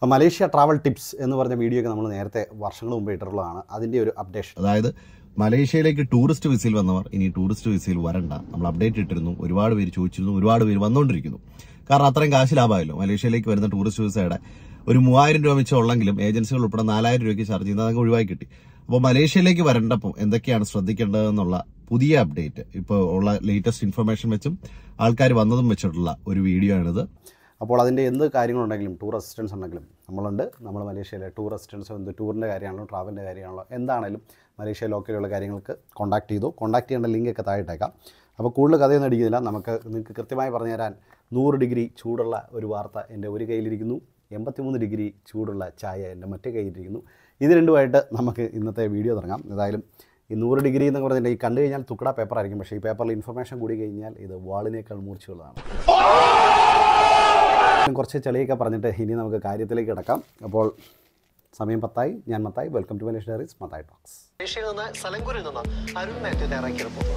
Malaysia travel tips എന്ന് പറഞ്ഞ video ഒക്കെ നമ്മൾ നേരത്തെ വർഷങ്ങൾ മുമ്പ് ഇട്ടിട്ടുള്ളതാണ്. അതിന്റെ ഒരു അപ്ഡേഷൻ. അതായത് മലേഷ്യയിലേക്ക് ടൂറിസ്റ്റ് വിസയിൽ വന്നവർ ഇനി ടൂറിസ്റ്റ് വിസയിൽ വരണ്ട. നമ്മൾ അപ്ഡേറ്റ് ഇട്ടിരുന്നു. ഒരുപാട് പേര് ചോദിച്ചിരുന്നു, ഒരുപാട് പേര് വന്നുകൊണ്ടിരിക്കുന്നു. കാരണം അത്രയും കാശ് ലാഭമായല്ലോ. മലേഷ്യയിലേക്ക് വരുന്ന ടൂറിസ്റ്റ് വിസയുടെ ഒരു 3000 രൂപ വെച്ച് ഉള്ളെങ്കിലും ഏജൻസികൾ ഉൾപ്പെടെ 4000 രൂപയ്ക്ക് ചാർജ് ചെയ്യുന്നത് അതങ്ങ് ഒഴിവാക്കി കിട്ടി. അപ്പോൾ മലേഷ്യയിലേക്ക് വരേണ്ടപ്പോൾ എന്തൊക്കെയാണ് ശ്രദ്ധിക്കേണ്ടതെന്നുള്ള പുതിയ അപ്ഡേറ്റ് ഇപ്പോൾ ഉള്ള ലേറ്റസ്റ്റ് ഇൻഫർമേഷൻ വെച്ചും ആൾക്കാർ വന്നതും വെച്ചിട്ടുള്ള ഒരു വീഡിയോ ആണിത്. അപ്പോൾ അതിൻ്റെ എന്ത് കാര്യങ്ങളുണ്ടെങ്കിലും ടൂർ അസിസ്റ്റൻസ് ഉണ്ടെങ്കിലും നമ്മൾ മലേഷ്യയിലെ ടൂർ അസിസ്റ്റൻസ് ടൂറിൻ്റെ കാര്യമാണല്ലോ ട്രാവലിൻ്റെ കാര്യമാണല്ലോ എന്താണെങ്കിലും മലേഷ്യ ലോക്കലുള്ള കാര്യങ്ങൾക്ക് കോൺടാക്ട് ചെയ്യേണ്ട ലിങ്കൊക്കെ താഴെട്ടേക്കാം. അപ്പോൾ കൂടുതൽ കഥയൊന്നും അടിക്കുന്നില്ല. നിങ്ങൾക്ക് കൃത്യമായി പറഞ്ഞു തരാൻ 100 ഡിഗ്രി ചൂടുള്ള ഒരു വാർത്ത എൻ്റെ ഒരു കയ്യിലിരിക്കുന്നു, 83 ഡിഗ്രി ചൂടുള്ള ചായ എൻ്റെ മറ്റേ കയ്യിലിരിക്കുന്നു. ഇത് രണ്ടുമായിട്ട് നമുക്ക് ഇന്നത്തെ വീഡിയോ തുടങ്ങാം. ഏതായാലും ഈ 100 ഡിഗ്രി എന്ന് പറഞ്ഞാൽ ഈ കണ്ടു കഴിഞ്ഞാൽ തുക്കട പേപ്പറായിരിക്കും, പക്ഷേ ഈ പേപ്പറിൽ ഇൻഫർമേഷൻ കൂടി കഴിഞ്ഞാൽ ഇത് വാളിനേക്കാൾ മൂർച്ചയുള്ളതാണ്. കുറച്ച് ചെളിയൊക്കെ പറഞ്ഞിട്ട് ഇനി നമുക്ക് കാര്യത്തിലേക്ക് കിടക്കാം. അപ്പോൾ സമയം 10 ഞാൻ Mathai. Welcome to Malaysia diaries, Mathai talks. മലേഷ്യയിൽ നിന്ന് സലങ്കൂരിൽ നിന്ന് അരുൺ മാത്യു തയ്യാറാക്കിയ റിപ്പോർട്ടാണ്.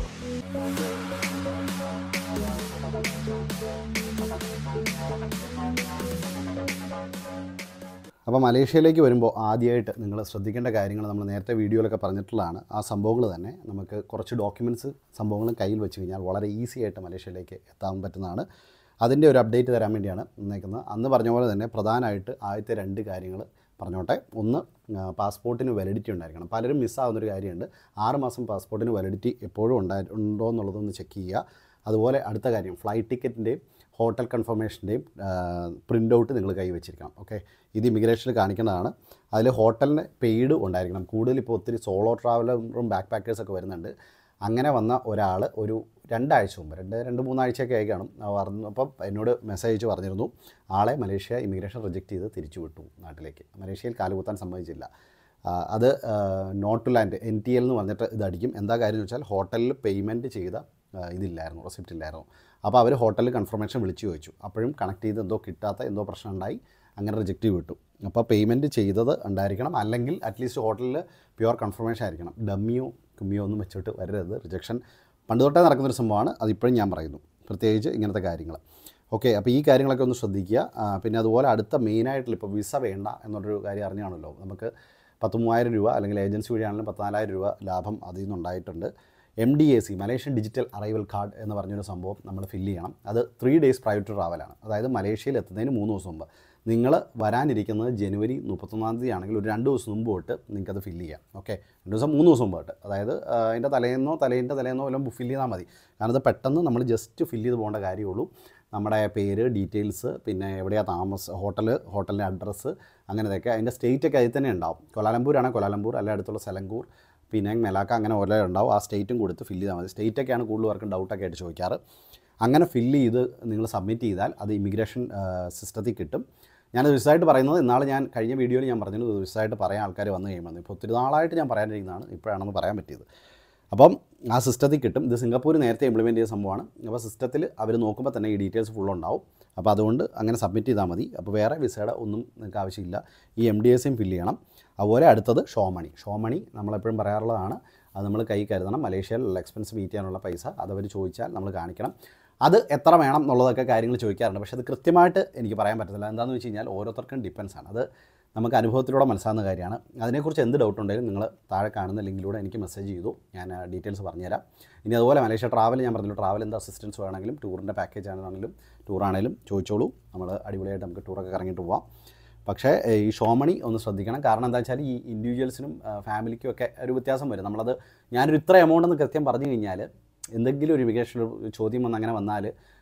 അപ്പോൾ മലേഷ്യയിലേക്ക് വരുമ്പോൾ ആദ്യമായിട്ട് നിങ്ങൾ ശ്രദ്ധിക്കേണ്ട കാര്യങ്ങൾ നമ്മൾ നേരത്തെ വീഡിയോയിലൊക്കെ പറഞ്ഞിട്ടുള്ളതാണ്. ആ സംഭവങ്ങൾ തന്നെ നമുക്ക് കുറച്ച് ഡോക്യുമെൻറ്റ്സ് സംഭവങ്ങളും കയ്യിൽ വെച്ച് കഴിഞ്ഞാൽ വളരെ ഈസി ആയിട്ട് മലേഷ്യയിലേക്ക് എത്താൻ പറ്റുന്നതാണ്. അതിൻ്റെ ഒരു അപ്ഡേറ്റ് തരാൻ വേണ്ടിയാണ് വന്നേക്കുന്നത്. അന്ന് പറഞ്ഞ പോലെ തന്നെ പ്രധാനമായിട്ട് ആദ്യത്തെ 2 കാര്യങ്ങൾ പറഞ്ഞോട്ടെ. ഒന്ന്, പാസ്പോർട്ടിന് വാലിഡിറ്റി ഉണ്ടായിരിക്കണം. പലരും മിസ്സാകുന്നൊരു കാര്യമുണ്ട്. 6 മാസം പാസ്പോർട്ടിന് വാലിഡിറ്റി എപ്പോഴും ഉണ്ടോ എന്നുള്ളതൊന്ന് ചെക്ക് ചെയ്യുക. അതുപോലെ അടുത്ത കാര്യം, ഫ്ലൈറ്റ് ടിക്കറ്റിൻ്റെയും ഹോട്ടൽ കൺഫർമേഷൻ്റെയും പ്രിൻ്റ് ഔട്ട് നിങ്ങൾ കൈ വെച്ചിരിക്കണം. ഓക്കെ, ഇത് ഇമിഗ്രേഷനിൽ കാണിക്കേണ്ടതാണ്. അതിൽ ഹോട്ടലിന് പെയ്ഡ് ഉണ്ടായിരിക്കണം. കൂടുതൽ ഇപ്പോൾ ഒത്തിരി സോളോ ട്രാവലറും ബാക്ക് പാക്കേഴ്സൊക്കെ വരുന്നുണ്ട്. അങ്ങനെ വന്ന ഒരാൾ ഒരു 2 ആഴ്ച മുമ്പ് 2-3 ആഴ്ചയൊക്കെ ആയി കാണും അപ്പം എന്നോട് മെസ്സേജ് അയച്ച് പറഞ്ഞിരുന്നു ആളെ മലേഷ്യ ഇമിഗ്രേഷൻ റിജക്റ്റ് ചെയ്ത് തിരിച്ചു വിട്ടു നാട്ടിലേക്ക്. മലേഷ്യയിൽ കാലുകുത്താൻ സമ്മതിച്ചില്ല. അത് നോട്ട് ടു ലാൻഡ് NTL എന്ന് പറഞ്ഞിട്ട് ഇതടിക്കും. എന്താ കാര്യം എന്ന് വെച്ചാൽ ഹോട്ടലിൽ പേയ്മെൻറ്റ് ചെയ്ത ഇതില്ലായിരുന്നു, റെസിപ്റ്റ് ഇല്ലായിരുന്നു. അപ്പോൾ അവർ ഹോട്ടലിൽ കൺഫർമേഷൻ വിളിച്ച് ചോദിച്ചു. അപ്പോഴും കണക്ട് ചെയ്ത് കിട്ടാത്ത പ്രശ്നം ഉണ്ടായി. അങ്ങനെ റിജക്റ്റ് വിട്ടു. അപ്പോൾ പേയ്മെൻറ്റ് ചെയ്തത് ഉണ്ടായിരിക്കണം, അല്ലെങ്കിൽ അറ്റ്ലീസ്റ്റ് ഹോട്ടലിൽ പ്യുവർ കൺഫർമേഷൻ ആയിരിക്കണം. ഡമ്മിയോ കുമ്മിയോ ഒന്നും വെച്ചിട്ട് വരരുത്. റിജക്ഷൻ പണ്ട് തൊട്ടേ നടക്കുന്നൊരു സംഭവമാണ്. അതിപ്പോഴും ഞാൻ പറയുന്നു, പ്രത്യേകിച്ച് ഇങ്ങനത്തെ കാര്യങ്ങൾ. ഓക്കെ, അപ്പോൾ ഈ കാര്യങ്ങളൊക്കെ ഒന്ന് ശ്രദ്ധിക്കുക. പിന്നെ അതുപോലെ അടുത്ത മെയിനായിട്ടുള്ള ഇപ്പോൾ വിസ വേണ്ട എന്നുള്ളൊരു കാര്യം അറിഞ്ഞാണല്ലോ. നമുക്ക് 13,000 രൂപ അല്ലെങ്കിൽ ഏജൻസി വഴിയാണെങ്കിലും 14,000 രൂപ ലാഭം അതിൽ നിന്നുണ്ടായിട്ടുണ്ട്. MDAC Malaysian digital arrival card എന്ന് പറഞ്ഞൊരു സംഭവം നമ്മൾ ഫില്ല് ചെയ്യണം. അത് 3 ഡേയ്സ് പ്രൈവറ്റ് ടു ട്രാവലാണ്. അതായത് മലേഷ്യയിൽ എത്തുന്നതിന് 3 ദിവസം മുമ്പ്. നിങ്ങൾ വരാനിരിക്കുന്നത് ജനുവരി 31-ാം തീയതി ആണെങ്കിൽ ഒരു 2 ദിവസം മുമ്പ് തൊട്ട് നിങ്ങൾക്കത് ഫില്ല് ചെയ്യാം. ഓക്കെ, 2 ദിവസം 3 ദിവസം മുമ്പ് തൊട്ട്, അതായത് അതിൻ്റെ തലേന്നോ വല്ലതും ഫില്ല് ചെയ്താൽ മതി. കാരണം അത് പെട്ടെന്ന് നമ്മൾ ജസ്റ്റ് ഫില്ല് ചെയ്ത് പോകേണ്ട കാര്യമുള്ളൂ. നമ്മുടെ പേര്, ഡീറ്റെയിൽസ്, പിന്നെ എവിടെയാണ് താമസം, ഹോട്ടലിൻ്റെ അഡ്രസ്സ്, അങ്ങനെയൊക്കെ. അതിൻ്റെ സ്റ്റേറ്റൊക്കെ അതിൽ തന്നെ ഉണ്ടാവും. കൊലാലംപൂരാണ് കൊലാലംപൂർ, അല്ല അടുത്തുള്ള സെലങ്കൂർ, പിന്നെ മെലാക്ക, അങ്ങനെ ഓരോ ഉണ്ടാവും. ആ സ്റ്റേറ്റും കൊടുത്ത് ഫില്ല് ചെയ്താൽ മതി. സ്റ്റേറ്റൊക്കെയാണ് കൂടുതൽ പേർക്ക് ഡൗട്ടൊക്കെ ആയിട്ട് ചോദിക്കാറ്. അങ്ങനെ ഫില്ല് ചെയ്ത് നിങ്ങൾ സബ്മിറ്റ് ചെയ്താൽ അത് ഇമിഗ്രേഷൻ സിസ്റ്റത്തിൽ കിട്ടും. ഞാനത് വിശദമായിട്ട് പറയുന്നത് ഇന്നാൾ ഞാൻ കഴിഞ്ഞ വീഡിയോയിൽ ഞാൻ പറഞ്ഞത് വിശദമായിട്ട് പറയാൻ ആൾക്കാർ വന്നു കഴിയുമ്പോൾ ഇപ്പോൾ ഒത്തിരി നാളായിട്ട് ഞാൻ പറയാനിരിക്കുന്നതാണ്, ഇപ്പോഴാണെന്ന് പറയാൻ പറ്റിയത്. അപ്പം ആ സിസ്റ്റത്തിൽ കിട്ടും. ഇത് സിംഗപ്പൂർ നേരത്തെ ഇംപ്ലിമെൻറ്റ് ചെയ്ത സംഭവമാണ്. അപ്പോൾ സിസ്റ്റത്തിൽ അവർ നോക്കുമ്പോൾ തന്നെ ഈ ഡീറ്റെയിൽസ് ഫുള്ളുണ്ടാവും. അപ്പോൾ അതുകൊണ്ട് അങ്ങനെ സബ്മിറ്റ് ചെയ്താൽ മതി. അപ്പോൾ വേറെ വിസയുടെ ഒന്നും നിങ്ങൾക്ക് ആവശ്യമില്ല. ഈ MDACയും ഫില്ല് ചെയ്യണം. അതുപോലെ അടുത്തത് ഷോ മണി നമ്മളെപ്പോഴും പറയാറുള്ളതാണ്. അത് നമ്മൾ കൈ കരുതണം. മലേഷ്യയിലുള്ള എക്സ്പെൻസ് മീറ്റ് ചെയ്യാനുള്ള പൈസ അതവർ ചോദിച്ചാൽ നമ്മൾ കാണിക്കണം. അത് എത്ര വേണം എന്നുള്ളതൊക്കെ കാര്യങ്ങൾ ചോദിക്കാറുണ്ട്. പക്ഷേ അത് കൃത്യമായിട്ട് എനിക്ക് പറയാൻ പറ്റത്തില്ല. എന്താണെന്ന് വെച്ച് കഴിഞ്ഞാൽ ഓരോരുത്തർക്കും ഡിപ്പെൻസാണ്. അത് നമുക്ക് അനുഭവത്തിലൂടെ മനസ്സിലാകുന്ന കാര്യമാണ്. അതിനെക്കുറിച്ച് എന്ത് ഡൗട്ട് ഉണ്ടെങ്കിലും നിങ്ങൾ താഴെ കാണുന്ന ലിങ്കിലൂടെ എനിക്ക് മെസ്സേജ് ചെയ്തു, ഞാൻ ഡീറ്റെയിൽസ് പറഞ്ഞുതരാം. ഇനി അതുപോലെ മലേഷ്യ ട്രാവൽ ഞാൻ പറഞ്ഞല്ലോ, ട്രാവൽ എന്ത് അസിസ്റ്റൻസ് വേണമെങ്കിലും ടൂറിൻ്റെ പാക്കേജ് ആണെങ്കിലും ടൂറാണെങ്കിലും ചോദിച്ചോളൂ. നമ്മൾ അടിപൊളിയായിട്ട് നമുക്ക് ടൂറൊക്കെ കറങ്ങിയിട്ട് പോവാം. പക്ഷേ ഈ ഷോ മണി ഒന്ന് ശ്രദ്ധിക്കണം. കാരണം എന്താ വെച്ചാൽ ഈ ഇൻഡിവിജ്വൽസിനും ഫാമിലിക്കും ഒക്കെ ഒരു വ്യത്യാസം വരും. ഞാനൊരു ഇത്ര എമൗണ്ട് എന്ന് കൃത്യം പറഞ്ഞു കഴിഞ്ഞാൽ എന്തെങ്കിലും ഒരു ഇമിഗ്രേഷൻ ചോദ്യം അങ്ങനെ വന്നാൽ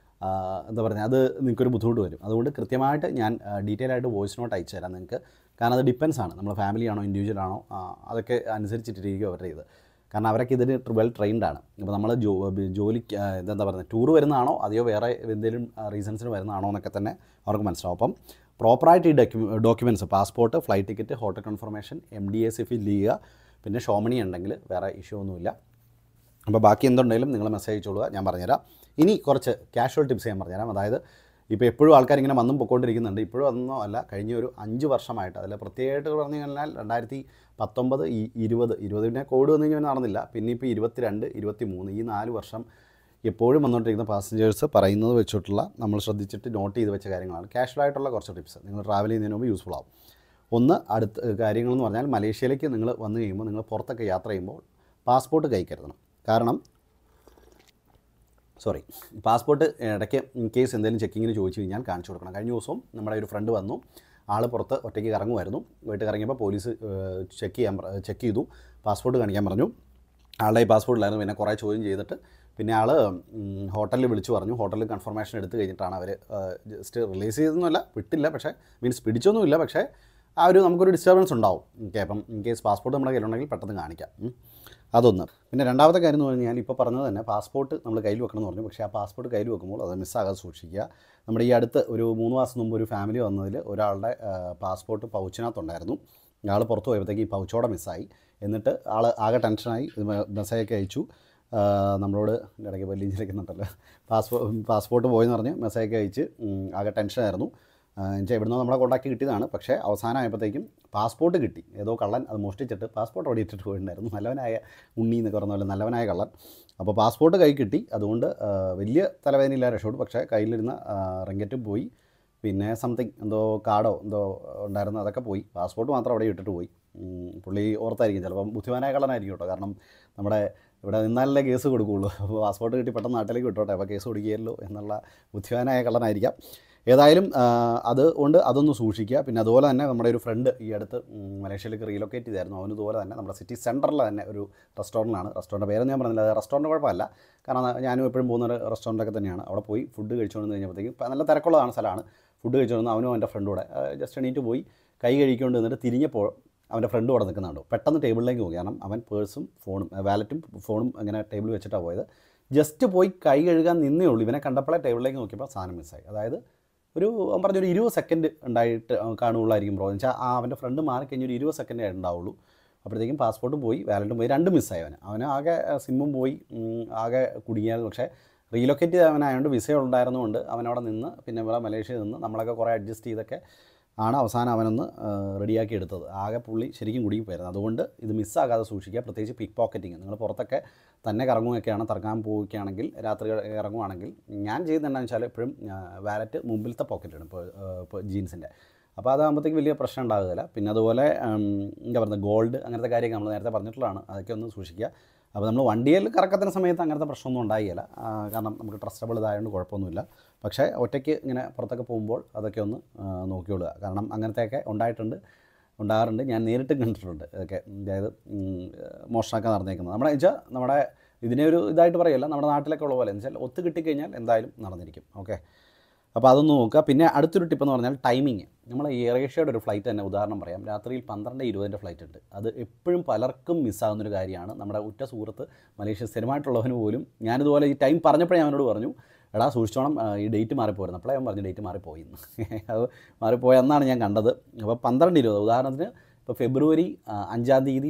എന്താ പറയുക, അത് നിങ്ങൾക്കൊരു ബുദ്ധിമുട്ട് വരും. അതുകൊണ്ട് കൃത്യമായിട്ട് ഞാൻ ഡീറ്റെയിൽ ആയിട്ട് വോയിസ് നോട്ട് അയച്ചു തരാം നിങ്ങൾക്ക്. കാരണം അത് ഡിപ്പെൻസ് ആണ്. നമ്മൾ ഫാമിലി ആണോ ഇൻഡിവിജ്വൽ ആണോ അതൊക്കെ അനുസരിച്ചിട്ടിരിക്കും അവരുടെ ഇത്. കാരണം അവരൊക്കെ ഇതിന് വെൽ ട്രെയിൻഡ് ആണ്. ഇപ്പോൾ നമ്മൾ ജോലിക്ക് എന്താ പറയുന്നത്, ടൂർ വരുന്നതാണോ അതെയോ വേറെ എന്തെങ്കിലും റീസൺസിന് വരുന്നതാണോ എന്നൊക്കെ തന്നെ അവർക്ക് മനസ്സിലാവും. അപ്പം പ്രോപ്പറായിട്ട് ഈ documents, passport, flight ticket, hotel confirmation, MDAC fill ചെയ്യുക. പിന്നെ ഷോ മണി ഉണ്ടെങ്കിൽ വേറെ ഇഷ്യൂ ഒന്നുമില്ല. അപ്പോൾ ബാക്കി എന്തുണ്ടെങ്കിലും നിങ്ങൾ മെസ്സേജ് അയച്ചോളുക, ഞാൻ പറഞ്ഞുതരാം. ഇനി കുറച്ച് കാഷ്വൽ ടിപ്സ് ഞാൻ പറഞ്ഞുതരാം. അതായത് ഇപ്പോൾ എപ്പോഴും ആൾക്കാർ ഇങ്ങനെ വന്നും പൊയ്ക്കൊണ്ടിരിക്കുന്നുണ്ട്. ഇപ്പോഴും അതൊന്നും അല്ല, കഴിഞ്ഞ ഒരു 5 വർഷമായിട്ട്. അതിൽ പ്രത്യേകമായിട്ട് പറഞ്ഞു കഴിഞ്ഞാൽ 2019, 20 പിന്നെ കോവിഡ് വന്നു കഴിഞ്ഞാൽ നടന്നില്ല. പിന്നെ ഇപ്പോൾ 22, 23 ഈ 4 വർഷം എപ്പോഴും വന്നുകൊണ്ടിരിക്കുന്ന പാസഞ്ചേഴ്സ് പറയുന്നത് വെച്ചിട്ടുള്ള നമ്മൾ ശ്രദ്ധിച്ചിട്ട് നോട്ട് ചെയ്ത് വെച്ച കാര്യങ്ങളാണ്. കാഷ്വലായിട്ടുള്ള കുറച്ച് ടിപ്സ് നിങ്ങൾ ട്രാവൽ ചെയ്യുന്നതിന് മുമ്പ് യൂസ്ഫുൾ ആവും. ഒന്ന് അടുത്ത കാര്യങ്ങളെന്ന് പറഞ്ഞാൽ മലേഷ്യയിലേക്ക് നിങ്ങൾ വന്നു കഴിയുമ്പോൾ നിങ്ങൾ പുറത്തൊക്കെ യാത്ര ചെയ്യുമ്പോൾ പാസ്പോർട്ട് കൈ കരുതണം. കാരണം പാസ്പോർട്ട് ഇടയ്ക്ക് ഇൻ കേസ് എന്തെങ്കിലും ചെക്കിങ്ങിന് ചോദിച്ചു കഴിഞ്ഞാൽ കാണിച്ചു കൊടുക്കണം. കഴിഞ്ഞ ദിവസവും നമ്മുടെ ഒരു ഫ്രണ്ട് വന്നു, ആൾ പുറത്ത് ഒറ്റയ്ക്ക് കറങ്ങുമായിരുന്നു. വീട്ടിൽ ഇറങ്ങിയപ്പോൾ പോലീസ് ചെക്ക് ചെയ്തു, പാസ്പോർട്ട് കാണിക്കാൻ പറഞ്ഞു. ആളുടെ ഈ പാസ്പോർട്ടിലായിരുന്നു. പിന്നെ കുറേ ചോദ്യം ചെയ്തിട്ട് പിന്നെ ആൾ ഹോട്ടലിൽ വിളിച്ചു പറഞ്ഞു. ഹോട്ടലിൽ കൺഫർമേഷൻ എടുത്ത് കഴിഞ്ഞിട്ടാണ് അവർ ജസ്റ്റ് റിലീസ് ചെയ്തൊന്നുമല്ല, വിട്ടില്ല, പക്ഷേ മീൻസ് പിടിച്ചൊന്നുമില്ല, പക്ഷേ ആ ഒരു നമുക്കൊരു ഡിസ്റ്റർബൻസ് ഉണ്ടാവും. ഓക്കെ, അപ്പം ഇൻ കേസ് പാസ്പോർട്ട് നമ്മുടെ കയ്യിലുണ്ടെങ്കിൽ പെട്ടെന്ന് കാണിക്കാം. അതൊന്ന്. പിന്നെ രണ്ടാമത്തെ കാര്യം എന്ന് പറഞ്ഞാൽ ഇപ്പോൾ പറഞ്ഞത് തന്നെ പാസ്പോർട്ട് നമ്മൾ കയ്യിൽ വെക്കണം എന്ന് പറഞ്ഞു. പക്ഷേ ആ പാസ്പോർട്ട് കയ്യിൽ വെക്കുമ്പോൾ അത് മിസ്സാകാതെ സൂക്ഷിക്കുക. നമ്മുടെ ഈ അടുത്ത് ഒരു 3 മാസം മുമ്പ് ഒരു ഫാമിലി വന്നതിൽ ഒരാളുടെ പാസ്പോർട്ട് പൗച്ചിനകത്തുണ്ടായിരുന്നു. ആൾ പുറത്ത് പോയപ്പോഴത്തേക്ക് ഈ പൗച്ചോടെ മിസ്സായി. എന്നിട്ട് ആൾ ആകെ ടെൻഷനായി മെസ്സേജൊക്കെ അയച്ചു നമ്മളോട്. ഇടയ്ക്ക് വലിയ പാസ്പോർട്ട് പോയെന്ന് പറഞ്ഞ് മെസ്സേജൊക്കെ അയച്ച് ആകെ ടെൻഷനായിരുന്നു. എന്നുവെച്ചാൽ ഇവിടുന്ന് നമ്മളെ കോണ്ടാക്ട് കിട്ടിയതാണ്. പക്ഷേ അവസാനമായപ്പോഴത്തേക്കും പാസ്പോർട്ട് കിട്ടി. ഏതോ കള്ളൻ അത് മോഷ്ടിച്ചിട്ട് പാസ്പോർട്ട് അവിടെ ഇട്ടിട്ട് പോയിട്ടുണ്ടായിരുന്നു. നല്ലവനായ ഉണ്ണി എന്നൊക്കെ പറഞ്ഞ പോലെ നല്ലവനായ കള്ളൻ. അപ്പോൾ പാസ്പോർട്ട് കൈ കിട്ടി. അതുകൊണ്ട് വലിയ തലവേദനയില്ല, രക്ഷപ്പെട്ടു. പക്ഷേ കയ്യിലിരുന്ന റിങ്കറ്റും പോയി. പിന്നെ സംതിങ് എന്തോ കാർഡോ എന്തോ ഉണ്ടായിരുന്നു, അതൊക്കെ പോയി. പാസ്പോർട്ട് മാത്രം അവിടെ ഇട്ടിട്ട് പോയി. പുള്ളി ഓർത്തായിരിക്കും, ചിലപ്പം ബുദ്ധിമാനായ കള്ളനായിരിക്കും കേട്ടോ. കാരണം നമ്മുടെ ഇവിടെ നിന്നാലല്ലേ കേസ് കൊടുക്കുകയുള്ളൂ. അപ്പോൾ പാസ്പോർട്ട് കിട്ടി പെട്ടെന്ന് നാട്ടിലേക്ക് വിട്ടോട്ടെ, അപ്പോൾ കേസ് കൊടുക്കുകയല്ലോ എന്നുള്ള ബുദ്ധിമാനായ കള്ളനായിരിക്കാം. ഏതായാലും അതുകൊണ്ട് അതൊന്ന് സൂക്ഷിക്കുക. പിന്നെ അതുപോലെ തന്നെ നമ്മുടെ ഒരു ഫ്രണ്ട് ഈ അടുത്ത് മലേഷ്യയിലേക്ക് റീലൊക്കേറ്റ് ചെയ്തായിരുന്നു. അവന് ഇതുപോലെ തന്നെ നമ്മുടെ സിറ്റി സെൻറ്ററിൽ തന്നെ ഒരു റെസ്റ്റോറൻറ്റാണ്. റെസ്റ്റോറൻറ്റ് പേരൊന്നും ഞാൻ പറഞ്ഞില്ല, അത് റെസ്റ്റോറൻറ്റ് കുഴപ്പമല്ല. കാരണം ഞാനും എപ്പോഴും പോകുന്ന ഒരു റെസ്റ്റോറൻറ്റൊക്കെ തന്നെയാണ്. അവിടെ പോയി ഫുഡ് കഴിച്ചുകൊണ്ട് കഴിഞ്ഞപ്പോഴത്തേക്കും നല്ല തിരക്കുള്ളതാണ് സ്ഥലമാണ്. ഫുഡ് കഴിച്ചുകൊണ്ട് അവനും അവൻ്റെ ഫ്രണ്ടും കൂടെ ജസ്റ്റ് എണീറ്റ് പോയി കൈ കഴിക്കൊണ്ട് നിന്നിട്ട് തിരിഞ്ഞപ്പോൾ അവൻ്റെ ഫ്രണ്ട് അവിടെ നിൽക്കുന്നുണ്ടോ. പെട്ടെന്ന് ടേബിളിലേക്ക് പോയി. കാരണം അവൻ പേഴ്സും ഫോണും വാലറ്റും ഫോണും അങ്ങനെ ടേബിൾ വെച്ചിട്ടാണ് പോയത്. ജസ്റ്റ് പോയി കൈ കഴുകാൻ നിന്നേ ഉള്ളൂ. ഇവനെ കണ്ടപ്പോഴേ ടേബിളിലേക്ക് നോക്കിയപ്പോൾ സാധനം മിസ്സായി. അതായത് പറഞ്ഞൊരു 20 സെക്കൻഡ് ഉണ്ടായിട്ട് കാണുകയുള്ളായിരിക്കും ബ്രോ. എന്ന് വെച്ചാൽ അവൻ്റെ ഫ്രണ്ട് മാറിക്കഴിഞ്ഞൊരു 20 സെക്കൻഡേ ഉണ്ടാവുള്ളൂ. അപ്പോഴത്തേക്കും പാസ്പോർട്ടും പോയി വാലറ്റും പോയി, രണ്ടും മിസ്സായി. അവന് ആകെ സിമ്മും പോയി, ആകെ കുടുങ്ങിയായിരുന്നു. പക്ഷേ റീലൊക്കേറ്റ് ചെയ്തവനായതുകൊണ്ട് വിസ ഉണ്ടായിരുന്നുകൊണ്ട് അവനവിടെ നിന്ന് പിന്നെ ഇവിടെ മലേഷ്യയിൽ നിന്ന് നമ്മളൊക്കെ കുറേ അഡ്ജസ്റ്റ് ചെയ്തൊക്കെ ആണ് അവസാനം അവനൊന്ന് റെഡിയാക്കി എടുത്തത്. ആകെ പുള്ളി ശരിക്കും കുടുങ്ങിപ്പോയിരുന്നു. അതുകൊണ്ട് ഇത് മിസ്സാകാതെ സൂക്ഷിക്കുക. പ്രത്യേകിച്ച് പിക്ക് പോക്കറ്റിങ്. നിങ്ങൾ പുറത്തൊക്കെ തന്നെ കറങ്ങുകയൊക്കെയാണ്, തറക്കാൻ പോവുകയാണെങ്കിൽ, രാത്രി ഇറങ്ങുവാണെങ്കിൽ ഞാൻ ചെയ്യുന്നത് എന്താണെന്ന് വെച്ചാൽ എപ്പോഴും വാലറ്റ് മുമ്പിലത്തെ പോക്കറ്റാണ് ഇപ്പോൾ ജീൻസിൻ്റെ. അപ്പോൾ അതാകുമ്പോഴത്തേക്ക് വലിയ പ്രശ്നം ഉണ്ടാകുകയില്ല. പിന്നെ അതുപോലെ എന്താ പറയുക, ഗോൾഡ് അങ്ങനത്തെ കാര്യമൊക്കെ നമ്മൾ നേരത്തെ പറഞ്ഞിട്ടുള്ളതാണ്. അതൊക്കെ ഒന്ന് സൂക്ഷിക്കുക. അപ്പോൾ നമ്മൾ വണ്ടിയിൽ കറക്കത്തിന് സമയത്ത് അങ്ങനത്തെ പ്രശ്നമൊന്നും ഉണ്ടായില്ല. കാരണം നമുക്ക് ട്രസ്റ്റബിൾ ഇതായതുകൊണ്ട് കുഴപ്പമൊന്നുമില്ല. പക്ഷേ ഒറ്റയ്ക്ക് ഇങ്ങനെ പുറത്തൊക്കെ പോകുമ്പോൾ അതൊക്കെ ഒന്ന് നോക്കിക്കൊള്ളുക. കാരണം അങ്ങനത്തെയൊക്കെ ഉണ്ടാകാറുണ്ട്. ഞാൻ നേരിട്ട് കണ്ടിട്ടുണ്ട് ഇതൊക്കെ. അതായത് മോഷണമൊക്കെ നടന്നേക്കുന്നത് നമ്മുടെ ഇതിനെ ഒരു ഇതായിട്ട് പറയല്ല, നമ്മുടെ നാട്ടിലൊക്കെ ഉള്ള പോലെ എന്ന് വെച്ചാൽ ഒത്തു കിട്ടിക്കഴിഞ്ഞാൽ എന്തായാലും നടന്നിരിക്കും. ഓക്കെ, അപ്പോൾ അതൊന്ന് നോക്കുക. പിന്നെ അടുത്തൊരു ടിപ്പെന്ന് പറഞ്ഞാൽ ടൈമിങ്. നമ്മൾ എയർ ഏഷ്യയുടെ ഒരു ഫ്ലൈറ്റ് തന്നെ ഉദാഹരണം പറയാം. രാത്രിയിൽ 12:20 ഫ്ലൈറ്റ് ഉണ്ട്. അത് എപ്പോഴും പലർക്കും മിസ്സാകുന്നൊരു കാര്യമാണ്. നമ്മുടെ ഉറ്റ സുഹൃത്ത് മലേഷ്യ സ്ഥിരമായിട്ടുള്ളവന് പോലും ഞാനിതുപോലെ ഈ ടൈം പറഞ്ഞപ്പോഴേ അവനോട് പറഞ്ഞു, എടാ സൂക്ഷിച്ചോണം, ഈ ഡേറ്റ് മാറിപ്പോയിരുന്നു. അപ്പോഴേ അവൻ പറഞ്ഞു ഡേറ്റ് മാറിപ്പോയിന്ന്. അത് മാറിപ്പോയെന്നാണ് ഞാൻ കണ്ടത്. അപ്പോൾ 12:20 ഉദാഹരണത്തിന് ഇപ്പോൾ ഫെബ്രുവരി 5-ാം തീയതി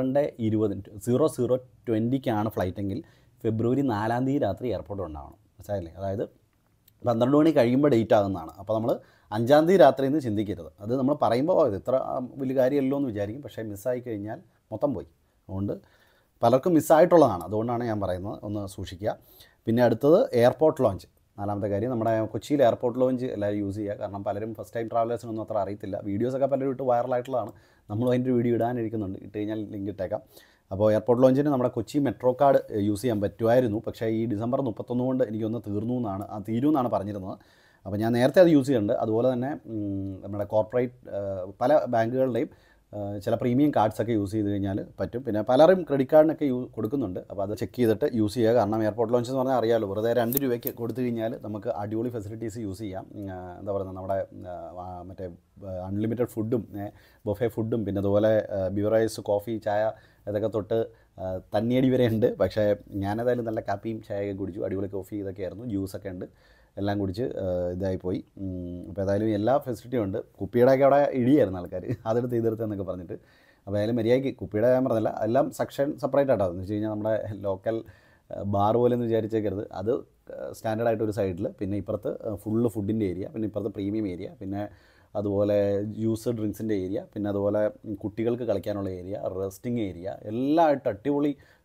12:20 ഫ്ലൈറ്റെങ്കിൽ ഫെബ്രുവരി 4-ാം തീയതി രാത്രി എയർപോർട്ടിൽ ഉണ്ടാവണം. മനസ്സിലായില്ലേ? അതായത് 12 മണി കഴിയുമ്പോൾ ഡേറ്റ് ആകുന്നതാണ്. അപ്പോൾ നമ്മൾ 5-ാം തീയതി രാത്രിയിൽ നിന്ന് ചിന്തിക്കരുത്. അത് നമ്മൾ പറയുമ്പോൾ ഇത് ഇത്ര വലിയ കാര്യമല്ലോ എന്ന് വിചാരിക്കും. പക്ഷേ മിസ്സായി കഴിഞ്ഞാൽ മൊത്തം പോയി. അതുകൊണ്ട് പലർക്കും മിസ്സായിട്ടുള്ളതാണ്. അതുകൊണ്ടാണ് ഞാൻ പറയുന്നത്, ഒന്ന് സൂക്ഷിക്കുക. പിന്നെ അടുത്തത് എയർപോർട്ട് ലോഞ്ച്. 4-ാമത്തെ കാര്യം, നമ്മുടെ കൊച്ചിയിൽ എയർപോർട്ട് ലോഞ്ച് എല്ലാവരും യൂസ് ചെയ്യുക. കാരണം പലരും ഫസ്റ്റ് ടൈം ട്രാവലേഴ്സിനൊന്നും അത്ര അറിയത്തില്ല. വീഡിയോസൊക്കെ പലരും ഇട്ട് വൈറലായിട്ടുള്ളതാണ്. നമ്മൾ അതിൻ്റെ ഒരു വീഡിയോ ഇടാനിരിക്കുന്നുണ്ട്. ഇട്ട് കഴിഞ്ഞാൽ ലിങ്ക് ഇട്ടേക്കാം. അപ്പോൾ എയർപോർട്ട് ലോഞ്ചിന് നമ്മുടെ കൊച്ചി മെട്രോ കാർഡ് യൂസ് ചെയ്യാൻ പറ്റുമായിരുന്നു. പക്ഷേ ഈ ഡിസംബർ 31 കൊണ്ട് എനിക്കൊന്ന് തീരുമെന്നാണ് പറഞ്ഞിരുന്നത്. അപ്പോൾ ഞാൻ നേരത്തെ അത് യൂസ് ചെയ്യുന്നുണ്ട്. അതുപോലെ തന്നെ നമ്മുടെ കോർപ്പറേറ്റ് പല ബാങ്കുകളുടെയും ചില പ്രീമിയം കാർഡ്സൊക്കെ യൂസ് ചെയ്ത് കഴിഞ്ഞാൽ പറ്റും. പിന്നെ പലരും ക്രെഡിറ്റ് കാർഡിനൊക്കെ കൊടുക്കുന്നുണ്ട്. അപ്പോൾ അത് ചെക്ക് ചെയ്തിട്ട് യൂസ് ചെയ്യുക. കാരണം എയർപോർട്ട് ലോഞ്ച് എന്ന് പറഞ്ഞാൽ അറിയാമല്ലോ, വെറുതെ 2 രൂപയ്ക്ക് കൊടുത്തു കഴിഞ്ഞാൽ നമുക്ക് അടിപൊളി ഫെസിലിറ്റീസ് യൂസ് ചെയ്യാം. എന്താ പറയുന്നത്, നമ്മുടെ മറ്റേ അൺലിമിറ്റഡ് ഫുഡും ബൊഫേ ഫുഡും പിന്നെ അതുപോലെ ബിവറേജസ്, കോഫി, ചായ ഇതൊക്കെ തൊട്ട് തണ്ണിയടി വരെ ഉണ്ട്. പക്ഷേ ഞാനേതായാലും നല്ല കാപ്പിയും ചായയൊക്കെ കുടിച്ചു. അടിപൊളി കോഫി ഇതൊക്കെയായിരുന്നു. ജ്യൂസൊക്കെ ഉണ്ട്. എല്ലാം കുടിച്ച് ഇതായിപ്പോയി. അപ്പോൾ ഏതായാലും എല്ലാ ഫെസിലിറ്റിയും ഉണ്ട്. കുപ്പിയുടെയൊക്കെ അവിടെ ഇടിയായിരുന്നു ആൾക്കാർ, അതെടുത്ത് എന്നൊക്കെ പറഞ്ഞിട്ട്. അപ്പോൾ ഏതായാലും മര്യാദയ്ക്ക് കുപ്പിയുടെ ഞാൻ പറഞ്ഞില്ല, എല്ലാം സെക്ഷൻ സെപ്പറേറ്റ് ആയിട്ടാണ്. എന്ന് വെച്ച് കഴിഞ്ഞാൽ നമ്മുടെ ലോക്കൽ ബാർ പോലെ എന്ന് വിചാരിച്ചേക്കരുത്. അത് സ്റ്റാൻഡേർഡായിട്ടൊരു സൈഡിൽ, പിന്നെ ഇപ്പുറത്ത് ഫുള്ള് ഫുഡിൻ്റെ ഏരിയ, പിന്നെ ഇപ്പുറത്ത് പ്രീമിയം ഏരിയ, പിന്നെ അതുപോലെ ജ്യൂസ് ഡ്രിങ്ക്സിൻ്റെ ഏരിയ, പിന്നെ അതുപോലെ കുട്ടികൾക്ക് കളിക്കാനുള്ള ഏരിയ, റെസ്റ്റിംഗ് ഏരിയ, എല്ലാം ആയിട്ട് അടിപൊളി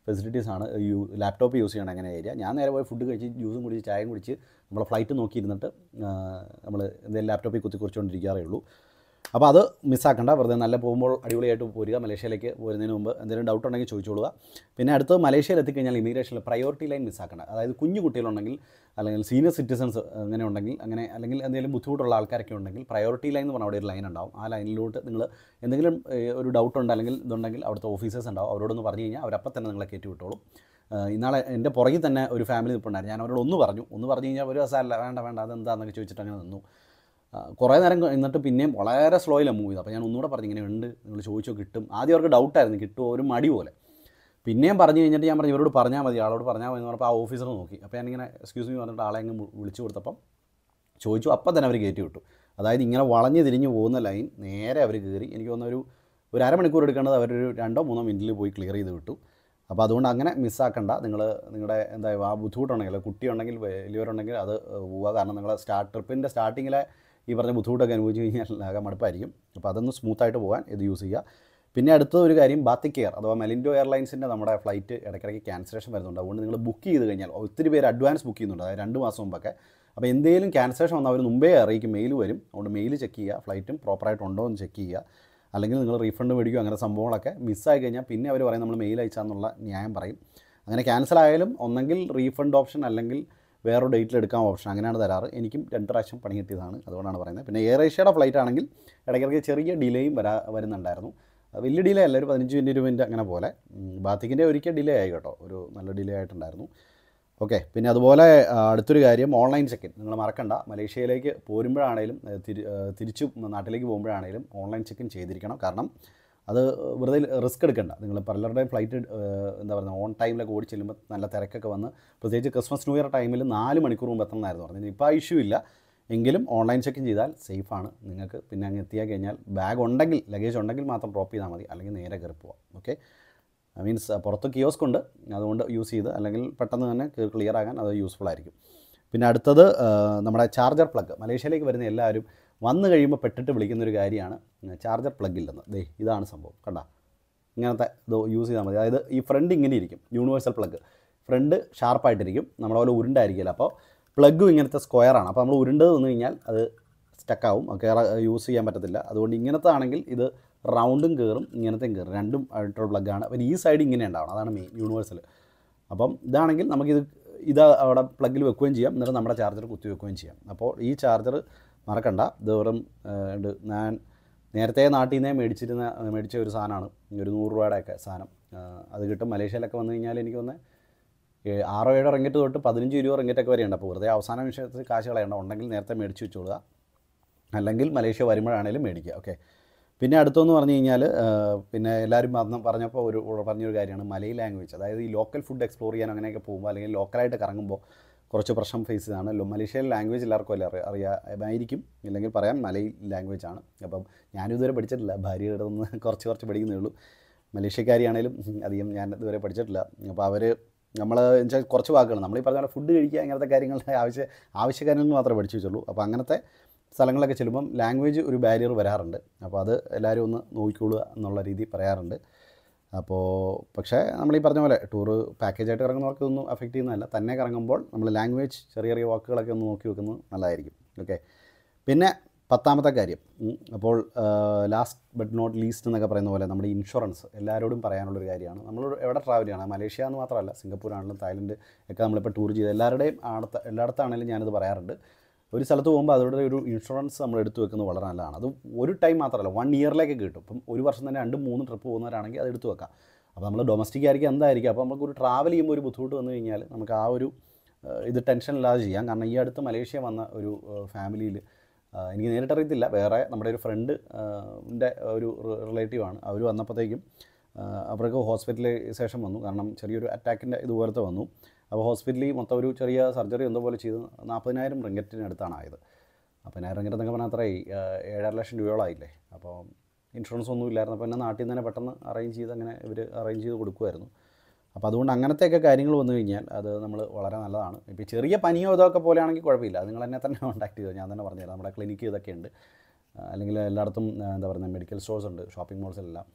ഫെസിലിറ്റീസാണ്. ലാപ്ടോപ്പ് യൂസ് ചെയ്യണം അങ്ങനെ ഏരിയ. ഞാൻ നേരെ പോയി ഫുഡ് കഴിച്ച് ജ്യൂസും കുടിച്ച് ചായയും കുടിച്ച് നമ്മളെ ഫ്ലൈറ്റ് നോക്കിയിരുന്നിട്ട് നമ്മൾ എന്തെങ്കിലും ലാപ്ടോപ്പിൽ കുറിച്ചുകൊണ്ടിരിക്കാറേ ഉള്ളൂ. അപ്പോൾ അത് മിസ്സാക്കണ്ട. വെറുതെ നല്ല പോകുമ്പോൾ അടിപൊളിയായിട്ട് പോരുക. മലേഷ്യയിലേക്ക് പോരുന്നതിന് മുമ്പ് എന്തെങ്കിലും ഡൗട്ട് ഉണ്ടെങ്കിൽ ചോദിച്ചോളുക. പിന്നെ അടുത്ത് മലേഷ്യയിൽ എത്തിക്കഴിഞ്ഞാൽ ഇമിഗ്രേഷനിൽ പ്രയോറിറ്റി ലൈൻ മിസ്സാക്കണ്ട. അതായത് കുഞ്ഞു കുട്ടികളുണ്ടെങ്കിൽ അല്ലെങ്കിൽ സീനിയർ സിറ്റിസൺസ് അങ്ങനെ ഉണ്ടെങ്കിൽ അല്ലെങ്കിൽ എന്തെങ്കിലും ബുദ്ധിമുട്ടുള്ള ആൾക്കാരൊക്കെ ഉണ്ടെങ്കിൽ പ്രയോറിറ്റി ലൈൻ എന്ന് പറഞ്ഞാൽ അവിടെ ഒരു ലൈൻ ഉണ്ടാവും. ആ ലൈനിലോട്ട് നിങ്ങൾ എന്തെങ്കിലും ഒരു ഡൗട്ടുണ്ട് അല്ലെങ്കിൽ ഇതുണ്ടെങ്കിൽ അവിടുത്തെ ഓഫീസേഴ്സ് ഉണ്ടാവും. അവരോടൊന്ന് പറഞ്ഞു കഴിഞ്ഞാൽ അവരപ്പം തന്നെ നിങ്ങളെ കയറ്റി വിട്ടോളും. ഇന്നാളെ എൻ്റെ പുറകിൽ തന്നെ ഒരു ഫാമിലി നിൽപ്പുണ്ടായിരുന്നു. ഞാൻ അവരോട് ഒന്ന് പറഞ്ഞു കഴിഞ്ഞാൽ ഒരു ദിവസമല്ല വേണ്ട അതെന്താണെന്നൊക്കെ ചോദിച്ചിട്ട് അങ്ങനെ നിന്നു. കുറേ നേരം എന്നിട്ട് പിന്നെയും വളരെ സ്ലോയിലാണ് മൂവ് ചെയ്തത്. അപ്പോൾ ഞാൻ ഒന്നുകൂടെ പറഞ്ഞു ഇങ്ങനെ ഉണ്ട്, നിങ്ങൾ ചോദിച്ചോ കിട്ടും. ആദ്യം അവർക്ക് ഡൗട്ടായിരുന്നു, കിട്ടുമോ, ഒരു മടി പോലെ. പിന്നെയും പറഞ്ഞു കഴിഞ്ഞിട്ട് ഞാൻ പറഞ്ഞു ഇവരോട് പറഞ്ഞാൽ മതി, ആളോട് പറഞ്ഞാൽ മതി എന്ന് പറഞ്ഞപ്പോൾ ആ ഓഫീസർ നോക്കി. അപ്പോൾ ഞാനിങ്ങനെ എക്സ്ക്യൂസ് മീ പറഞ്ഞിട്ട് ആളെ അങ്ങ് വിളിച്ചു കൊടുത്തപ്പം ചോദിച്ചു. അപ്പം തന്നെ അവർ കയറ്റി വിട്ടു. അതായത് ഇങ്ങനെ വളഞ്ഞ് തിരിഞ്ഞ് പോകുന്ന ലൈൻ നേരെ അവർ കയറി. എനിക്ക് തോന്നുന്ന ഒരു അരമണിക്കൂർ എടുക്കേണ്ടത് അവരൊരു 2-3 മിനിറ്റിൽ പോയി ക്ലിയർ ചെയ്ത് വിട്ടു. അപ്പോൾ അതുകൊണ്ട് അങ്ങനെ മിസ്സാക്കണ്ട. നിങ്ങളുടെ എന്താ ആ ബുദ്ധിമുട്ടുണ്ടെങ്കിൽ, കുട്ടിയുണ്ടെങ്കിൽ വലിയവരുണ്ടെങ്കിൽ അത് പോവുക. കാരണം നിങ്ങളെ ട്രിപ്പിൻ്റെ സ്റ്റാർട്ടിങ്ങിലെ ഈ പറഞ്ഞ ബുദ്ധിമുട്ടൊക്കെ അനുഭവിച്ച് കഴിഞ്ഞാൽ ആകെ മടുപ്പായിരിക്കും. അപ്പോൾ അതൊന്ന് സ്മൂത്തായിട്ട് പോകാൻ ഇത് യൂസ് ചെയ്യുക. പിന്നെ അടുത്ത ഒരു കാര്യം, ബാത്തിക് എയർ അഥവാ മെലിൻഡോ എയർലൈൻസിൻ്റെ നമ്മുടെ ഫ്ലൈറ്റ് ഇടയ്ക്കിടയ്ക്ക് ക്യാൻസലേഷൻ വരുന്നുണ്ട്. അതുകൊണ്ട് നിങ്ങൾ ബുക്ക് ചെയ്ത് കഴിഞ്ഞാൽ ഒത്തിരി പേര് അഡ്വാൻസ് ബുക്ക് ചെയ്യുന്നുണ്ട്, അതായത് 2 മാസം മുമ്പൊക്കെ. അപ്പോൾ എന്തെങ്കിലും ക്യാൻസലേഷൻ വന്നാൽ അവർ മുമ്പേ അറിയിക്കും, മെയിൽ വരും. അതുകൊണ്ട് മെയിൽ ചെക്ക് ചെയ്യുക, ഫ്ലൈറ്റും പ്രോപ്പറായിട്ടുണ്ടോ എന്ന് ചെക്ക് ചെയ്യുക. അല്ലെങ്കിൽ നിങ്ങൾ റീഫണ്ട് മേടിക്കുക. അങ്ങനെ സംഭവങ്ങളൊക്കെ മിസ്സായി കഴിഞ്ഞാൽ പിന്നെ അവർ പറയും നമ്മൾ മെയിൽ അയച്ചാന്നുള്ള ന്യായം പറയും. അങ്ങനെ ക്യാൻസൽ ആയാലും ഒന്നെങ്കിൽ റീഫണ്ട് ഓപ്ഷൻ അല്ലെങ്കിൽ വേറൊരു ഡേറ്റിൽ എടുക്കാൻ ഓപ്ഷൻ, അങ്ങനെയാണ് തരാറ്. എനിക്കും 2 പ്രാവശ്യം പണി കിട്ടിയതാണ്, അതുകൊണ്ടാണ് പറയുന്നത്. പിന്നെ എയർ ഏഷ്യയുടെ ഫ്ലൈറ്റ് ആണെങ്കിൽ ഇടയ്ക്കിടയ്ക്ക് ചെറിയ ഡിലേയും വരുന്നുണ്ടായിരുന്നു. വലിയ ഡിലേ അല്ല, ഒരു 15-20 മിനിറ്റ് അങ്ങനെ പോലെ. ബാത്തിക്കിൻ്റെ ഒരിക്കൽ ഡിലേ ആയി കേട്ടോ, ഒരു നല്ല ഡിലേ ആയിട്ടുണ്ടായിരുന്നു. ഓക്കെ. പിന്നെ അതുപോലെ അടുത്തൊരു കാര്യം, ഓൺലൈൻ ചെക്കിൻ നിങ്ങൾ മറക്കണ്ട. മലേഷ്യയിലേക്ക് പോരുമ്പോഴാണേലും തിരിച്ചു നാട്ടിലേക്ക് പോകുമ്പോഴാണേലും ഓൺലൈൻ ചെക്കിൻ ചെയ്തിരിക്കണം. കാരണം അത് വെറുതെ റിസ്ക് എടുക്കണ്ട. നിങ്ങൾ പലരുടെയും ഫ്ലൈറ്റ് എന്താ പറയുക ഓൺ ടൈമിലൊക്കെ ഓടി ചെല്ലുമ്പോൾ നല്ല തിരക്കൊക്കെ വന്ന്, പ്രത്യേകിച്ച് ക്രിസ്മസ് ന്യൂ ഇയർ ടൈമിൽ 4 മണിക്കൂർ മുമ്പ് എത്തണമെന്നായിരുന്നു പറഞ്ഞത്. ഇപ്പോൾ ആ ഇഷ്യൂ ഇല്ല. എങ്കിലും ഓൺലൈൻ ചെക്കിൻ ചെയ്താൽ സേഫാണ് നിങ്ങൾക്ക്. പിന്നെ അങ്ങ് എത്തിയാൽ കഴിഞ്ഞാൽ ബാഗ് ഉണ്ടെങ്കിൽ, ലഗേജ് ഉണ്ടെങ്കിൽ മാത്രം ഡ്രോപ്പ് ചെയ്താൽ മതി, അല്ലെങ്കിൽ നേരെ കയറി പോവാം. ഓക്കെ. മീൻസ് പുറത്ത് കിയോസ്ക് ഉണ്ട്, അതുകൊണ്ട് യൂസ് ചെയ്ത് അല്ലെങ്കിൽ പെട്ടെന്ന് തന്നെ ക്ലിയർ ആകാൻ അത് യൂസ്ഫുൾ ആയിരിക്കും. പിന്നെ അടുത്തത് നമ്മുടെ ചാർജർ പ്ലഗ്. മലേഷ്യയിലേക്ക് വരുന്ന എല്ലാവരും വന്നു കഴിയുമ്പോൾ പെട്ടിട്ട് വിളിക്കുന്നൊരു കാര്യമാണ് ചാർജർ പ്ലഗ് ഇല്ലെന്ന്. ഇതാണ് സംഭവം, കണ്ട. ഇങ്ങനത്തെ ഇത് യൂസ് ചെയ്താൽ മതി. അതായത് ഈ ഫ്രണ്ട് ഇങ്ങനെ ഇരിക്കും, യൂണിവേഴ്സൽ പ്ലഗ്. ഫ്രണ്ട് ഷാർപ്പായിട്ടിരിക്കും, നമ്മളെ പോലെ ഉരുണ്ടായിരിക്കില്ല. അപ്പോൾ പ്ലഗും ഇങ്ങനത്തെ സ്ക്വയറാണ്. അപ്പോൾ നമ്മൾ ഉരുണ്ടത് വന്നു കഴിഞ്ഞാൽ അത് സ്റ്റക്കാവും, യൂസ് ചെയ്യാൻ പറ്റത്തില്ല. അതുകൊണ്ട് ഇങ്ങനത്തെ ആണെങ്കിൽ ഇത് റൗണ്ടും കയറും, ഇങ്ങനത്തെയും കയറും, രണ്ടും ആയിട്ടുള്ള പ്ലഗ്ഗാണ്. അപ്പോൾ ഈ സൈഡ് ഇങ്ങനെ ഉണ്ടാവണം, അതാണ് മെയിൻ യൂണിവേഴ്സൽ. അപ്പം ഇതാണെങ്കിൽ ഇത് അവിടെ പ്ലഗിൽ വെക്കുകയും ചെയ്യാം, എന്നിട്ട് നമ്മുടെ ചാർജർ കുത്തി വെക്കുകയും ചെയ്യാം. അപ്പോൾ ഈ ചാർജർ മറക്കണ്ട. ഇത് വെറും ഞാൻ നേരത്തെ നാട്ടിൽ നിന്നേ മേടിച്ച ഒരു സാധനമാണ്, ഒരു 100 രൂപയുടെയൊക്കെ സാധനം. അത് കിട്ടും. മലേഷ്യയിലൊക്കെ വന്നു കഴിഞ്ഞാൽ എനിക്ക് തോന്നുന്നത് 6-7 റിങ്കറ്റ് തൊട്ട് 15-20 റിങ്കറ്റൊക്കെ വരെയുണ്ട്. അപ്പോൾ വെറുതെ അവസാന വിഷയത്തിൽ കാശ് കളയണ്ട. ഉണ്ടെങ്കിൽ നേരത്തെ മേടിച്ച് വെച്ചോളുക, അല്ലെങ്കിൽ മലേഷ്യ വരുമ്പോഴാണേലും മേടിക്കുക. ഓക്കെ. പിന്നെ അടുത്തെന്ന് പറഞ്ഞു കഴിഞ്ഞാൽ പിന്നെ എല്ലാവരും പറഞ്ഞപ്പോൾ പറഞ്ഞൊരു കാര്യമാണ് മലൈ ലാംഗ്വേജ്. അതായത് ഈ ലോക്കൽ ഫുഡ് എക്സ്പ്ലോർ ചെയ്യാൻ അങ്ങനെയൊക്കെ പോകുമ്പോൾ അല്ലെങ്കിൽ ലോക്കലായിട്ട് കറങ്ങുമ്പോൾ കുറച്ച് പ്രശ്നം ഫേസ് ചെയ്താണ്. മലേഷ്യൻ ലാംഗ്വേജ് എല്ലാവർക്കും അറിയാമായിരിക്കും, ഇല്ലെങ്കിൽ പറയാൻ മലൈ ലാംഗ്വേജ് ആണ്. അപ്പം ഞാനും ഇതുവരെ പഠിച്ചിട്ടില്ല, ഭാര്യയുടെ നിന്ന് കുറച്ച് പഠിക്കുന്നേ ഉള്ളൂ. മലേഷ്യക്കാരിയാണേലും അധികം ഞാൻ ഇതുവരെ പഠിച്ചിട്ടില്ല. അപ്പോൾ നമ്മൾ എന്നുവെച്ചാൽ കുറച്ച് വാക്കുകൾ നമ്മൾ ഈ പറഞ്ഞ പോലെ ഫുഡ് കഴിക്കുക അങ്ങനത്തെ കാര്യങ്ങളുടെ ആവശ്യകാര്യങ്ങൾ മാത്രമേ പഠിച്ചു വെച്ചുള്ളൂ. അപ്പോൾ അങ്ങനത്തെ സ്ഥലങ്ങളിലൊക്കെ ചെല്ലുമ്പം ലാംഗ്വേജ് ഒരു ബാരിയർ വരാറുണ്ട്. അപ്പോൾ അത് എല്ലാവരും ഒന്ന് നോക്കിക്കൊള്ളുക എന്നുള്ള രീതി പറയാറുണ്ട്. അപ്പോൾ പക്ഷേ നമ്മൾ ഈ പറഞ്ഞ പോലെ ടൂറ് പാക്കേജായിട്ട് ഇറങ്ങുന്നവർക്ക് ഒന്നും അഫക്റ്റ് ചെയ്യുന്നതല്ല. തന്നെ ഇറങ്ങുമ്പോൾ നമ്മൾ ലാംഗ്വേജ് ചെറിയ വാക്കുകളൊക്കെ ഒന്ന് നോക്കി വെക്കുന്നത് നല്ലതായിരിക്കും. ഓക്കെ. പിന്നെ 10ാമത്തെ കാര്യം, അപ്പോൾ ലാസ്റ്റ് ബട്ട് നോട്ട് ലീസ്റ്റ് എന്നൊക്കെ പറയുന്ന പോലെ നമ്മുടെ ഇൻഷുറൻസ് എല്ലാവരോടും പറയാനുള്ളൊരു കാര്യമാണ്. നമ്മൾ എവിടെ ട്രാവൽ ചെയ്യണം, മലേഷ്യ എന്ന് മാത്രമല്ല, സിംഗപ്പൂരാണെങ്കിലും തായ്ലൻഡ് ഒക്കെ നമ്മളിപ്പോൾ ടൂർ ചെയ്ത് എല്ലായിടത്താണെങ്കിലും ഞാനിത് പറയാറുണ്ട്. ഒരു സ്ഥലത്ത് പോകുമ്പോൾ അതോടെ ഒരു ഇൻഷുറൻസ് നമ്മൾ എടുത്തു വെക്കുന്നത് വളരെ നല്ലതാണ്. അത് ഒരു ടൈം മാത്രമല്ല, 1 ഇയറിലേക്ക് കിട്ടും. ഇപ്പം ഒരു വർഷം തന്നെ 2-3 ട്രിപ്പ് പോകുന്നവരാണെങ്കിൽ അത് എടുത്തു വെക്കാം. അപ്പോൾ നമ്മൾ ഡൊമസ്റ്റിക് ആയിരിക്കും എന്തായിരിക്കും. അപ്പോൾ നമുക്കൊരു ട്രാവൽ ചെയ്യുമ്പോൾ ഒരു ബുദ്ധിമുട്ട് വന്നു കഴിഞ്ഞാൽ നമുക്ക് ആ ഒരു ഇത് ടെൻഷനില്ലാതെ ചെയ്യാം. കാരണം ഈ അടുത്ത് മലേഷ്യ വന്ന ഒരു ഫാമിലിയിൽ എനിക്ക് നേരിട്ടറിയത്തില്ല, വേറെ നമ്മുടെ ഒരു ഫ്രണ്ട് ഒരു റിലേറ്റീവാണ്. അവർ വന്നപ്പോഴത്തേക്കും അവർക്ക് ഹോസ്പിറ്റലൈസേഷൻ വന്നു. കാരണം ചെറിയൊരു അറ്റാക്കിൻ്റെ ഇതുപോലത്തെ വന്നു. അപ്പോൾ ഹോസ്പിറ്റലിൽ മൊത്തം ഒരു ചെറിയ സർജറി എന്തോപോലെ ചെയ്ത് 40,000 റിങ്കറ്റിനടുത്താണ് ആയത്. 40,000 റിങ്കറ്റ് എന്നൊക്കെ പറഞ്ഞാൽ അത്രയായി 7.5 ലക്ഷം രൂപയോളമായില്ലേ. അപ്പോൾ ഇൻഷുറൻസ് ഒന്നും ഇല്ലായിരുന്നു. അപ്പോൾ എന്നെ നാട്ടിൽ നിന്ന് തന്നെ പെട്ടെന്ന് ഇവർ അറേഞ്ച് ചെയ്ത് കൊടുക്കുമായിരുന്നു. അപ്പോൾ അതുകൊണ്ട് അങ്ങനത്തെയൊക്കെ കാര്യങ്ങൾ വന്നു കഴിഞ്ഞാൽ അത് നമ്മൾ വളരെ നല്ലതാണ്. ഇപ്പോൾ ചെറിയ പനിയോ ഇതൊക്കെ പോലെയാണെങ്കിൽ കുഴപ്പമില്ല, അത് നിങ്ങൾ എന്നെ തന്നെ കോൺടാക്ട് ചെയ്തോ, ഞാൻ തന്നെ പറഞ്ഞുതരാം. നമ്മുടെ ക്ലിനിക്ക് ഇതൊക്കെ ഉണ്ട്, അല്ലെങ്കിൽ എല്ലായിടത്തും എന്താ പറയുക മെഡിക്കൽ സ്റ്റോഴ്സ് ഉണ്ട്, ഷോപ്പിംഗ് മോൾസിലെല്ലാം.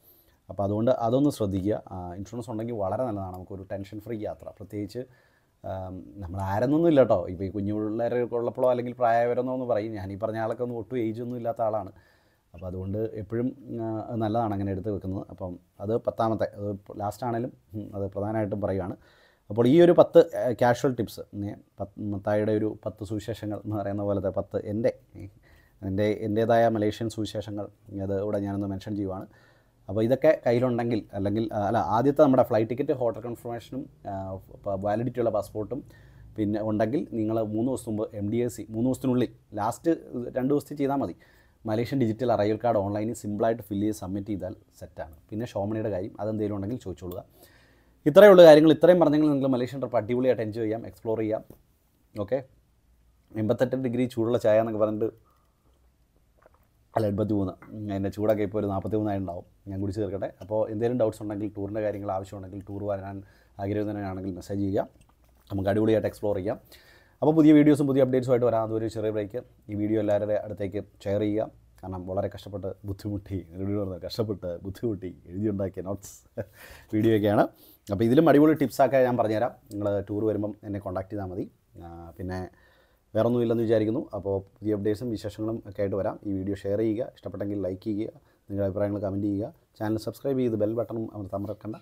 അപ്പോൾ അതുകൊണ്ട് അതൊന്ന് ശ്രദ്ധിക്കുക. ഇൻഷുറൻസ് ഉണ്ടെങ്കിൽ വളരെ നല്ലതാണ്. നമുക്കൊരു ടെൻഷൻ ഫ്രീ യാത്ര. പ്രത്യേകിച്ച് നമ്മൾ ആരെന്നൊന്നും ഇല്ല കേട്ടോ. ഇപ്പോൾ ഈ കുഞ്ഞു പിള്ളേരൊക്കെ ഉള്ളപ്പോഴോ അല്ലെങ്കിൽ പ്രായപരമെന്നോ ഒന്ന് പറയും. ഞാൻ ഈ പറഞ്ഞ ആളൊക്കെ ഒന്നും ഒട്ടും ഏജൊന്നും ഇല്ലാത്ത ആളാണ്. അപ്പോൾ അതുകൊണ്ട് എപ്പോഴും നല്ലതാണ് അങ്ങനെ എടുത്ത് വെക്കുന്നത്. അപ്പം അത് 10ാമത്തെ, അത് ലാസ്റ്റ് ആണെങ്കിലും അത് പ്രധാനമായിട്ടും പറയുകയാണ്. അപ്പോൾ ഈ ഒരു 10 കാഷ്വൽ ടിപ്സ്, മത്തായിയുടെ ഒരു 10 സുവിശേഷങ്ങൾ എന്ന് പറയുന്ന പോലത്തെ 10 എൻ്റേതായ മലേഷ്യൻ സുവിശേഷങ്ങൾ അത് ഇവിടെ ഞാനൊന്ന് മെൻഷൻ ചെയ്യുവാണ്. അപ്പോൾ ഇതൊക്കെ കയ്യിലുണ്ടെങ്കിൽ, അല്ലെങ്കിൽ ആദ്യത്തെ നമ്മുടെ ഫ്ലൈറ്റ് ടിക്കറ്റ്, ഹോട്ടൽ കൺഫർമേഷനും വാലിഡിറ്റിയുള്ള പാസ്പോർട്ടും പിന്നെ ഉണ്ടെങ്കിൽ നിങ്ങൾ 3 ദിവസം മുമ്പ് MDAC 3 ദിവസത്തിനുള്ളിൽ, ലാസ്റ്റ് 2 ദിവസത്തിൽ ചെയ്താൽ മതി, മലേഷ്യൻ ഡിജിറ്റൽ അറൈവൽ കാർഡ് ഓൺലൈനിൽ സിമ്പിളായിട്ട് ഫില്ല് ചെയ്ത് സബ്മിറ്റ് ചെയ്താൽ സെറ്റാണ്. പിന്നെ ഷോമണിയുടെ കാര്യം അതെന്തെങ്കിലും ഉണ്ടെങ്കിൽ ചോദിച്ചോളുക. ഇത്രയുള്ള കാര്യങ്ങൾ, ഇത്രയും പറഞ്ഞെങ്കിൽ നിങ്ങൾ മലേഷ്യൻ ട്രിപ്പ് അടിപൊളിയായിട്ട് എൻജോയ് ചെയ്യാം, എക്സ്പ്ലോർ ചെയ്യാം. ഓക്കെ, 88 ഡിഗ്രി ചൂടുള്ള ചായ എന്നൊക്കെ പറഞ്ഞിട്ട്, അല്ല 83, എൻ്റെ ചൂടൊക്കെ ഇപ്പോൾ ഒരു 43 ഉണ്ടാവും. ഞാൻ കുടിച്ച് തീർക്കട്ടെ. അപ്പോൾ എന്തെങ്കിലും ഡൗട്ട്സ് ഉണ്ടെങ്കിൽ, ടൂറിൻ്റെ കാര്യങ്ങൾ ആവശ്യമുണ്ടെങ്കിൽ, ടൂർ വരാൻ ആഗ്രഹിക്കുന്നതിനാണെങ്കിൽ മെസ്സേജ് ചെയ്യുക. നമുക്ക് അടിപൊളിയായിട്ട് എക്സ്പ്ലോർ ചെയ്യാം. അപ്പോൾ പുതിയ വീഡിയോസും പുതിയ അപ്ഡേറ്റ്സുമായിട്ട് വരാം. അതൊരു ചെറിയ ബ്രേക്ക്. ഈ വീഡിയോ എല്ലാവരുടെ അടുത്തേക്ക് ഷെയർ ചെയ്യുക. കാരണം വളരെ കഷ്ടപ്പെട്ട് ബുദ്ധിമുട്ടി എഴുതിയുണ്ടാക്കിയ നോട്ട്സ് വീഡിയോയൊക്കെയാണ്. അപ്പോൾ ഇതിലും അടിപൊളി ടിപ്സൊക്കെ ഞാൻ പറഞ്ഞുതരാം. നിങ്ങൾ ടൂർ വരുമ്പം എന്നെ കോൺടാക്ട് ചെയ്താൽ മതി. പിന്നെ വേറൊന്നും ഇല്ലെന്ന് വിചാരിക്കുന്നു. അപ്പോൾ പുതിയ അപ്ഡേറ്റ്സും വിശേഷങ്ങളും ഒക്കെ ആയിട്ട് വരാം. ഈ വീഡിയോ ഷെയർ ചെയ്യുക, ഇഷ്ടപ്പെട്ടെങ്കിൽ ലൈക്ക് ചെയ്യുക, നിങ്ങളുടെ അഭിപ്രായങ്ങൾ കമൻറ്റ് ചെയ്യുക, ചാനൽ സബ്സ്ക്രൈബ് ചെയ്ത് ബെൽ ബട്ടണും അമർത്തണ്ട.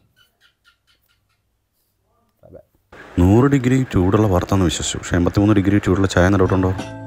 100 ഡിഗ്രി ചൂടുള്ള വാർത്താന്ന് വിശ്വസിച്ചു, പക്ഷേ 83 ഡിഗ്രി ചൂടുള്ള ചായ നടത്തുണ്ടോ?